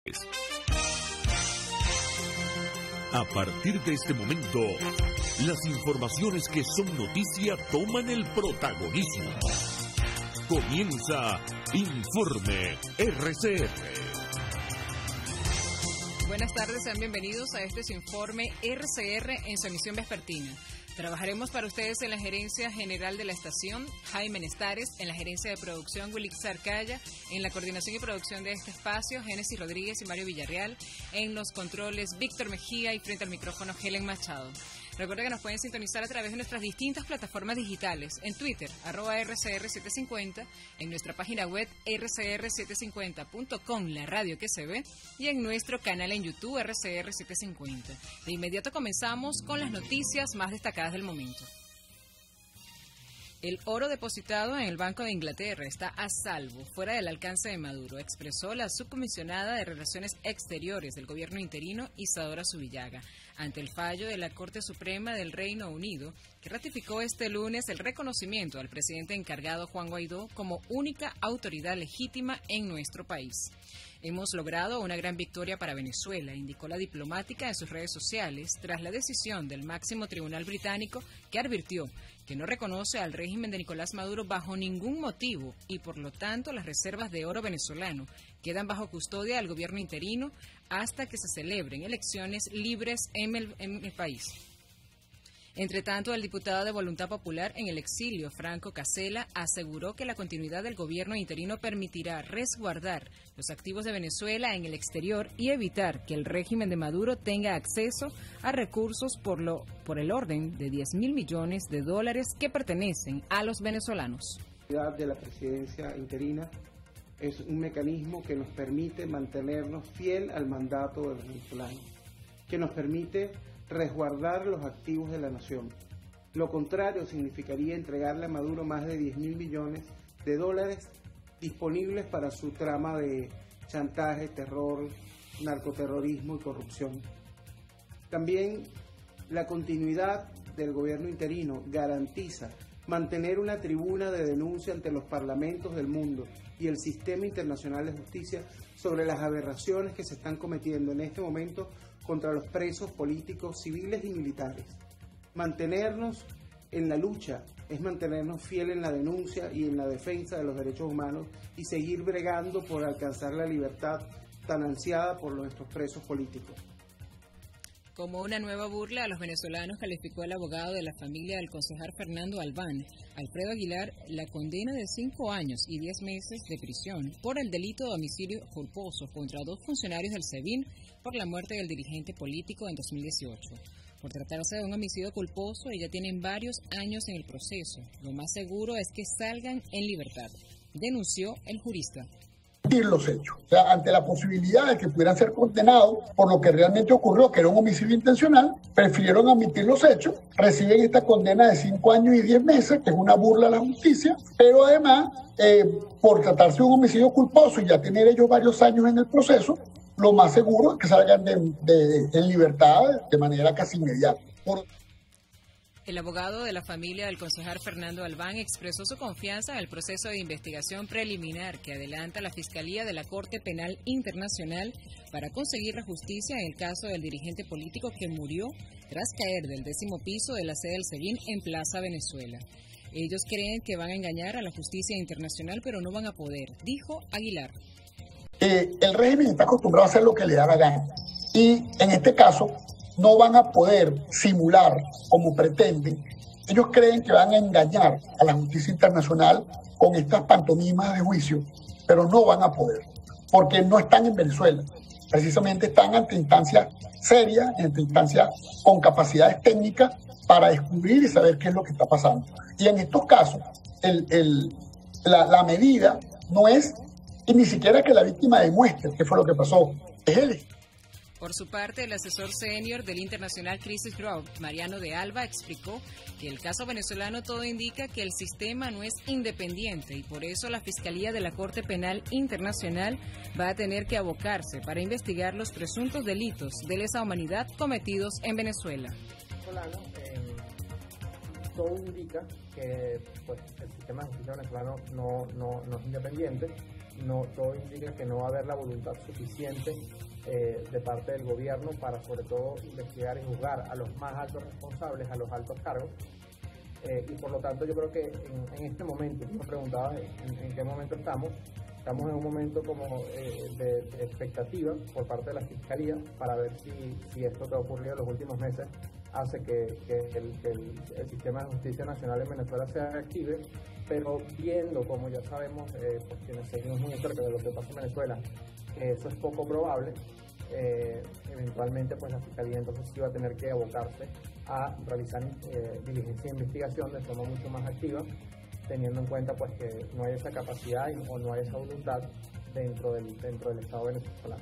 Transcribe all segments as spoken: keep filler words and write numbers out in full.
A partir de este momento, las informaciones que son noticia toman el protagonismo. Comienza Informe R C R. Buenas tardes, sean bienvenidos a este Informe R C R en su emisión vespertina. Trabajaremos para ustedes en la gerencia general de la estación, Jaime Nestares, en la gerencia de producción, Wilix Arcaya, en la coordinación y producción de este espacio, Génesis Rodríguez y Mario Villarreal, en los controles, Víctor Mejía y frente al micrófono, Helen Machado. Recuerda que nos pueden sintonizar a través de nuestras distintas plataformas digitales, en Twitter, arroba R C R setecientos cincuenta, en nuestra página web R C R setecientos cincuenta punto com, la radio que se ve, y en nuestro canal en YouTube R C R setecientos cincuenta. De inmediato comenzamos con las noticias más destacadas del momento. El oro depositado en el Banco de Inglaterra está a salvo, fuera del alcance de Maduro, expresó la subcomisionada de Relaciones Exteriores del gobierno interino, Isadora Zubillaga, ante el fallo de la Corte Suprema del Reino Unido, que ratificó este lunes el reconocimiento al presidente encargado Juan Guaidó como única autoridad legítima en nuestro país. Hemos logrado una gran victoria para Venezuela, indicó la diplomática en sus redes sociales, tras la decisión del máximo tribunal británico que advirtió que no reconoce al régimen de Nicolás Maduro bajo ningún motivo y por lo tanto las reservas de oro venezolano quedan bajo custodia del gobierno interino hasta que se celebren elecciones libres en el, en el país. Entre tanto, el diputado de Voluntad Popular en el exilio, Franco Casella, aseguró que la continuidad del gobierno interino permitirá resguardar los activos de Venezuela en el exterior y evitar que el régimen de Maduro tenga acceso a recursos por, lo, por el orden de diez mil millones de dólares que pertenecen a los venezolanos. La de la presidencia interina es un mecanismo que nos permite mantenernos fiel al mandato de los venezolanos, que nos permite resguardar los activos de la nación. Lo contrario significaría entregarle a Maduro más de diez mil millones de dólares disponibles para su trama de chantaje, terror, narcoterrorismo y corrupción. También la continuidad del gobierno interino garantiza mantener una tribuna de denuncia ante los parlamentos del mundo y el sistema internacional de justicia sobre las aberraciones que se están cometiendo en este momento contra los presos políticos, civiles y militares. Mantenernos en la lucha es mantenernos fieles en la denuncia y en la defensa de los derechos humanos y seguir bregando por alcanzar la libertad tan ansiada por nuestros presos políticos. Como una nueva burla a los venezolanos, calificó el abogado de la familia del concejal Fernando Albán, Alfredo Aguilar, la condena de cinco años y diez meses de prisión por el delito de homicidio culposo contra dos funcionarios del SEBIN por la muerte del dirigente político en dos mil dieciocho. Por tratarse de un homicidio culposo, ya tienen varios años en el proceso. Lo más seguro es que salgan en libertad, denunció el jurista. Los hechos, o sea, ante la posibilidad de que pudieran ser condenados por lo que realmente ocurrió, que era un homicidio intencional, prefirieron admitir los hechos, reciben esta condena de cinco años y diez meses, que es una burla a la justicia, pero además, eh, por tratarse de un homicidio culposo y ya tener ellos varios años en el proceso, lo más seguro es que salgan de, de, en libertad de manera casi inmediata. Por... El abogado de la familia del concejal Fernando Albán expresó su confianza en el proceso de investigación preliminar que adelanta la Fiscalía de la Corte Penal Internacional para conseguir la justicia en el caso del dirigente político que murió tras caer del décimo piso de la sede del SEBIN en Plaza Venezuela. Ellos creen que van a engañar a la justicia internacional, pero no van a poder, dijo Aguilar. Eh, el régimen está acostumbrado a hacer lo que le da la gana y en este caso no van a poder simular como pretenden. Ellos creen que van a engañar a la justicia internacional con estas pantomimas de juicio, pero no van a poder, porque no están en Venezuela. Precisamente están ante instancias serias, ante instancias con capacidades técnicas para descubrir y saber qué es lo que está pasando. Y en estos casos, el, el, la, la medida no es y ni siquiera que la víctima demuestre qué fue lo que pasó, es él. Por su parte, el asesor senior del International Crisis Group, Mariano de Alba, explicó que el caso venezolano todo indica que el sistema no es independiente y por eso la Fiscalía de la Corte Penal Internacional va a tener que abocarse para investigar los presuntos delitos de lesa humanidad cometidos en Venezuela. Venezolano, eh, todo indica que pues, el sistema de justicia venezolano no, no, no es independiente no, todo indica que no va a haber la voluntad suficiente eh, de parte del gobierno para sobre todo investigar y juzgar a los más altos responsables, a los altos cargos. Eh, y por lo tanto yo creo que en, en este momento, tú me preguntabas en, en qué momento estamos, estamos en un momento como eh, de, de expectativa por parte de la Fiscalía para ver si, si esto que ha ocurrido en los últimos meses hace que, que, el, que el, el sistema de justicia nacional en Venezuela se active, pero viendo, como ya sabemos, eh, pues quienes seguimos muy cerca de lo que pasa en Venezuela, que eso es poco probable, eh, eventualmente pues la Fiscalía entonces sí va a tener que abocarse a realizar eh, diligencia de investigación de forma mucho más activa, teniendo en cuenta pues que no hay esa capacidad y, o no hay esa voluntad dentro del, dentro del Estado venezolano.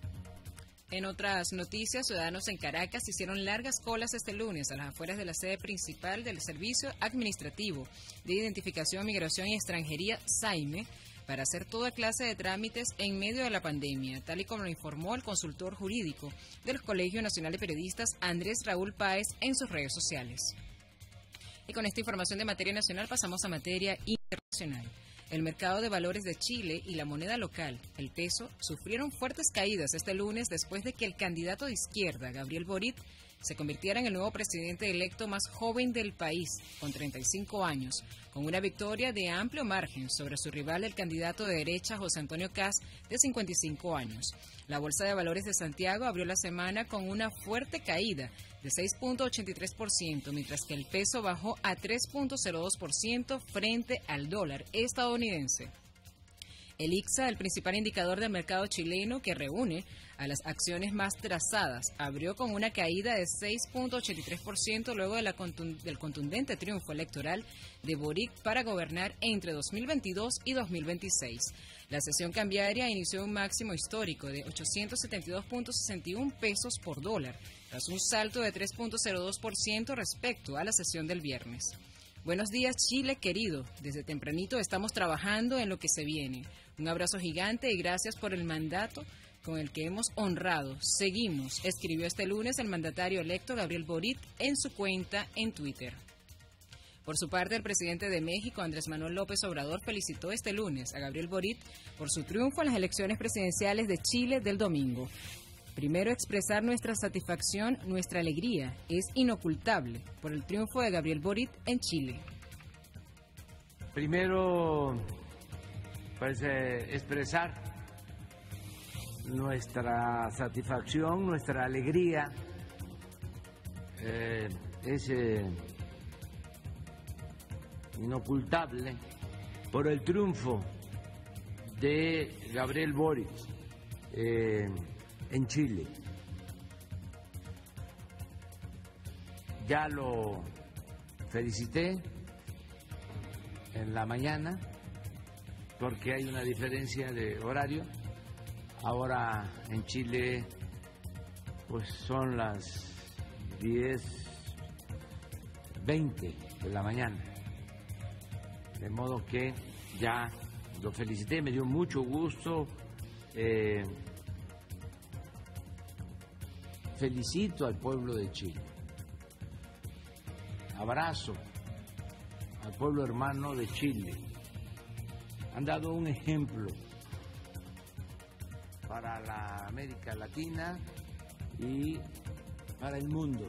En otras noticias, ciudadanos en Caracas hicieron largas colas este lunes a las afueras de la sede principal del Servicio Administrativo de Identificación, Migración y Extranjería, SAIME, para hacer toda clase de trámites en medio de la pandemia, tal y como lo informó el consultor jurídico del Colegio Nacional de Periodistas, Andrés Raúl Páez, en sus redes sociales. Y con esta información de materia nacional pasamos a materia internacional. El mercado de valores de Chile y la moneda local, el peso, sufrieron fuertes caídas este lunes después de que el candidato de izquierda, Gabriel Boric, se convirtiera en el nuevo presidente electo más joven del país, con treinta y cinco años, con una victoria de amplio margen sobre su rival, el candidato de derecha, José Antonio Kast, de cincuenta y cinco años. La Bolsa de Valores de Santiago abrió la semana con una fuerte caída de seis punto ochenta y tres por ciento, mientras que el peso bajó a tres punto cero dos por ciento frente al dólar estadounidense. El I C S A, el principal indicador del mercado chileno que reúne a las acciones más trazadas, abrió con una caída de seis punto ochenta y tres por ciento luego de la contund- del contundente triunfo electoral de Boric para gobernar entre dos mil veintidós y dos mil veintiséis. La sesión cambiaria inició un máximo histórico de ochocientos setenta y dos punto sesenta y uno pesos por dólar, tras un salto de tres punto cero dos por ciento respecto a la sesión del viernes. Buenos días, Chile querido. Desde tempranito estamos trabajando en lo que se viene. Un abrazo gigante y gracias por el mandato con el que hemos honrado. Seguimos, escribió este lunes el mandatario electo Gabriel Boric en su cuenta en Twitter. Por su parte, el presidente de México, Andrés Manuel López Obrador, felicitó este lunes a Gabriel Boric por su triunfo en las elecciones presidenciales de Chile del domingo. Primero, expresar nuestra satisfacción, nuestra alegría es inocultable por el triunfo de Gabriel Boric en Chile. Primero, pues eh, expresar nuestra satisfacción, nuestra alegría eh, es eh, inocultable por el triunfo de Gabriel Boric eh, en Chile. Ya lo felicité en la mañana porque hay una diferencia de horario. Ahora en Chile pues son las diez veinte de la mañana. De modo que ya lo felicité, me dio mucho gusto. Eh, felicito al pueblo de Chile. Abrazo al pueblo hermano de Chile. Han dado un ejemplo para la América Latina y para el mundo.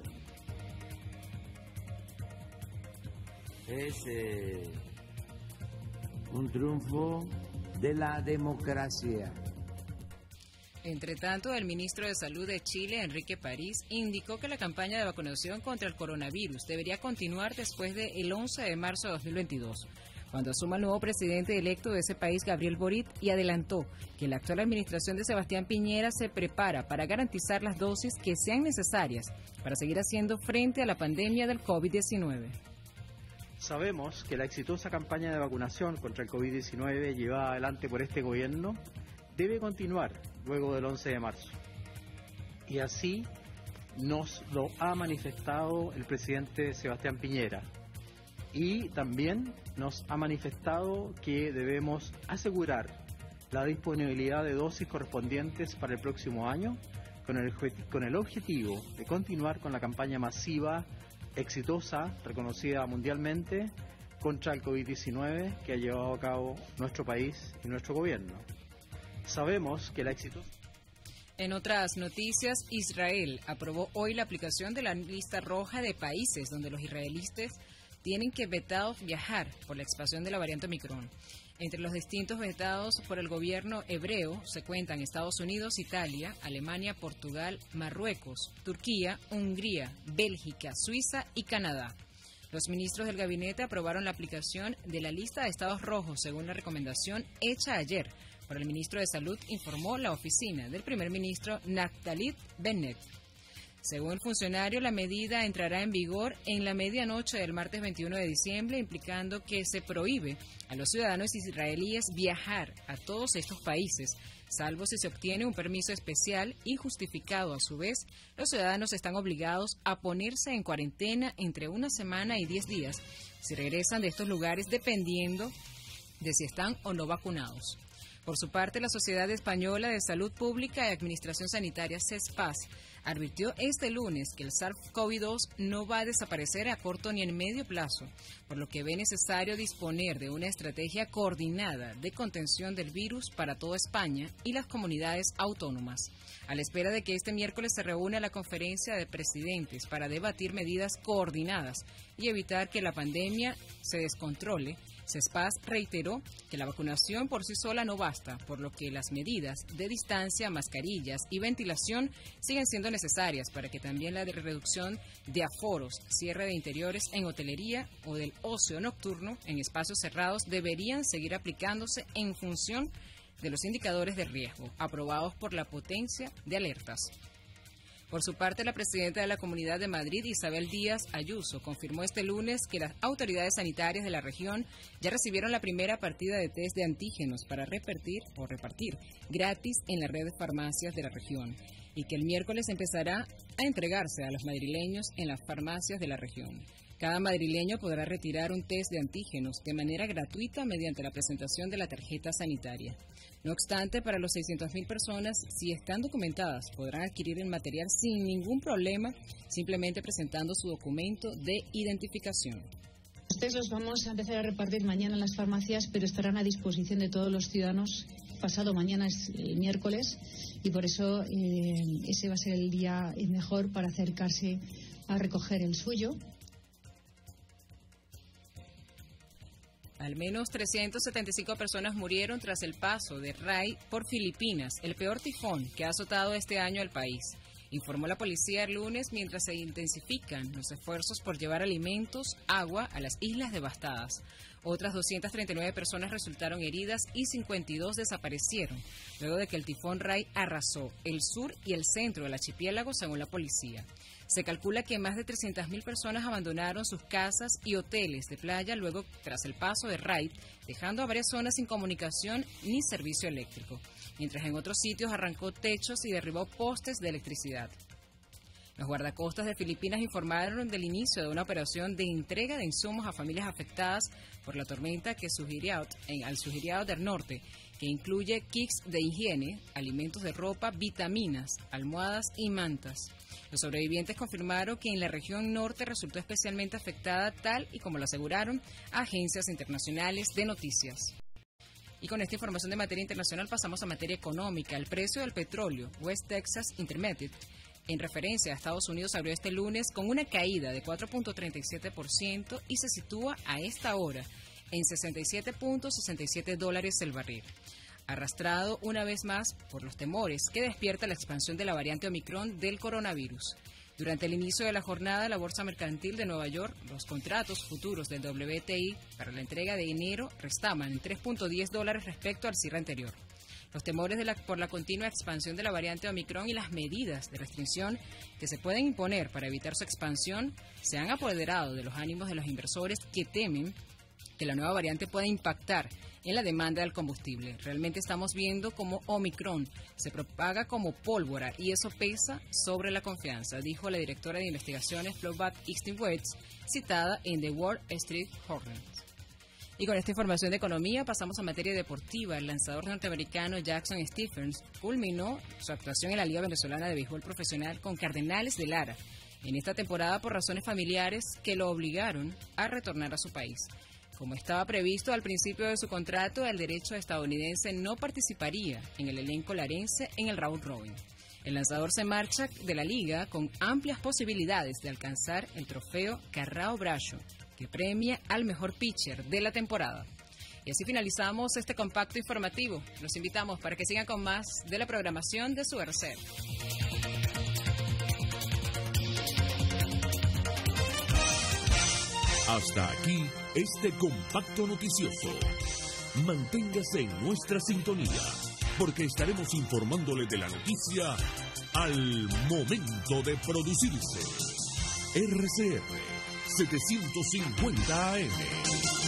Es eh, un triunfo de la democracia. Entre tanto, el ministro de Salud de Chile, Enrique París, indicó que la campaña de vacunación contra el coronavirus debería continuar después del once de marzo de dos mil veintidós, cuando asuma el nuevo presidente electo de ese país, Gabriel Boric, y adelantó que la actual administración de Sebastián Piñera se prepara para garantizar las dosis que sean necesarias para seguir haciendo frente a la pandemia del COVID diecinueve. Sabemos que la exitosa campaña de vacunación contra el COVID diecinueve llevada adelante por este gobierno debe continuar luego del once de marzo. Y así nos lo ha manifestado el presidente Sebastián Piñera. Y también nos ha manifestado que debemos asegurar la disponibilidad de dosis correspondientes para el próximo año con el, con el objetivo de continuar con la campaña masiva, exitosa, reconocida mundialmente, contra el COVID diecinueve que ha llevado a cabo nuestro país y nuestro gobierno. Sabemos que la exitosa... En otras noticias, Israel aprobó hoy la aplicación de la lista roja de países donde los israelíes tienen que vetados viajar por la expansión de la variante Omicron. Entre los distintos vetados por el gobierno hebreo se cuentan Estados Unidos, Italia, Alemania, Portugal, Marruecos, Turquía, Hungría, Bélgica, Suiza y Canadá. Los ministros del gabinete aprobaron la aplicación de la lista de estados rojos según la recomendación hecha ayer por el ministro de Salud, informó la oficina del primer ministro Naftali Bennett. Según el funcionario, la medida entrará en vigor en la medianoche del martes veintiuno de diciembre, implicando que se prohíbe a los ciudadanos israelíes viajar a todos estos países, salvo si se obtiene un permiso especial y justificado. A su vez, los ciudadanos están obligados a ponerse en cuarentena entre una semana y diez días si regresan de estos lugares, dependiendo de si están o no vacunados. Por su parte, la Sociedad Española de Salud Pública y Administración Sanitaria, CESPAS, advirtió este lunes que el SARS CoV dos no va a desaparecer a corto ni en medio plazo, por lo que ve necesario disponer de una estrategia coordinada de contención del virus para toda España y las comunidades autónomas. A la espera de que este miércoles se reúna la conferencia de presidentes para debatir medidas coordinadas y evitar que la pandemia se descontrole, CESPAS reiteró que la vacunación por sí sola no basta, por lo que las medidas de distancia, mascarillas y ventilación siguen siendo necesarias para que también la de reducción de aforos, cierre de interiores en hotelería o del ocio nocturno en espacios cerrados deberían seguir aplicándose en función de los indicadores de riesgo aprobados por la potencia de alertas. Por su parte, la presidenta de la Comunidad de Madrid, Isabel Díaz Ayuso, confirmó este lunes que las autoridades sanitarias de la región ya recibieron la primera partida de test de antígenos para repartir o repartir gratis en la red de farmacias de la región y que el miércoles empezará a entregarse a los madrileños en las farmacias de la región. Cada madrileño podrá retirar un test de antígenos de manera gratuita mediante la presentación de la tarjeta sanitaria. No obstante, para los seiscientas mil personas, si están documentadas, podrán adquirir el material sin ningún problema, simplemente presentando su documento de identificación. Los test los vamos a empezar a repartir mañana en las farmacias, pero estarán a disposición de todos los ciudadanos. Pasado mañana es el miércoles y por eso eh, ese va a ser el día mejor para acercarse a recoger el suyo. Al menos trescientas setenta y cinco personas murieron tras el paso de Rai por Filipinas, el peor tifón que ha azotado este año al país, informó la policía el lunes mientras se intensifican los esfuerzos por llevar alimentos, agua a las islas devastadas. Otras doscientas treinta y nueve personas resultaron heridas y cincuenta y dos desaparecieron, luego de que el tifón Rai arrasó el sur y el centro del archipiélago, según la policía. Se calcula que más de trescientas mil personas abandonaron sus casas y hoteles de playa luego tras el paso de Rai, dejando a varias zonas sin comunicación ni servicio eléctrico, mientras en otros sitios arrancó techos y derribó postes de electricidad. Los guardacostas de Filipinas informaron del inicio de una operación de entrega de insumos a familias afectadas por la tormenta que surgiría en al Surigao del Norte, que incluye kits de higiene, alimentos de ropa, vitaminas, almohadas y mantas. Los sobrevivientes confirmaron que en la región norte resultó especialmente afectada, tal y como lo aseguraron agencias internacionales de noticias. Y con esta información de materia internacional pasamos a materia económica. El precio del petróleo West Texas Intermediate, en referencia a Estados Unidos, abrió este lunes con una caída de cuatro punto treinta y siete por ciento y se sitúa a esta hora en sesenta y siete punto sesenta y siete dólares el barril, arrastrado una vez más por los temores que despierta la expansión de la variante Omicron del coronavirus. Durante el inicio de la jornada, la Bolsa Mercantil de Nueva York, los contratos futuros del W T I para la entrega de enero restaban en tres punto diez dólares respecto al cierre anterior. Los temores de la, por la continua expansión de la variante Omicron y las medidas de restricción que se pueden imponer para evitar su expansión se han apoderado de los ánimos de los inversores que temen que la nueva variante pueda impactar en la demanda del combustible. Realmente estamos viendo cómo Omicron se propaga como pólvora y eso pesa sobre la confianza, dijo la directora de investigaciones Flowbat Easton-West, citada en The Wall Street Journal. Y con esta información de economía pasamos a materia deportiva. El lanzador norteamericano Jackson Stephens culminó su actuación en la Liga Venezolana de Béisbol Profesional con Cardenales de Lara en esta temporada por razones familiares que lo obligaron a retornar a su país. Como estaba previsto al principio de su contrato, el derecho estadounidense no participaría en el elenco larense en el round robin. El lanzador se marcha de la liga con amplias posibilidades de alcanzar el trofeo Carrao Bracho, que premia al mejor pitcher de la temporada. Y así finalizamos este compacto informativo. Los invitamos para que sigan con más de la programación de su R C R. Hasta aquí este compacto noticioso. Manténgase en nuestra sintonía, porque estaremos informándole de la noticia al momento de producirse. R C R setecientos cincuenta A M.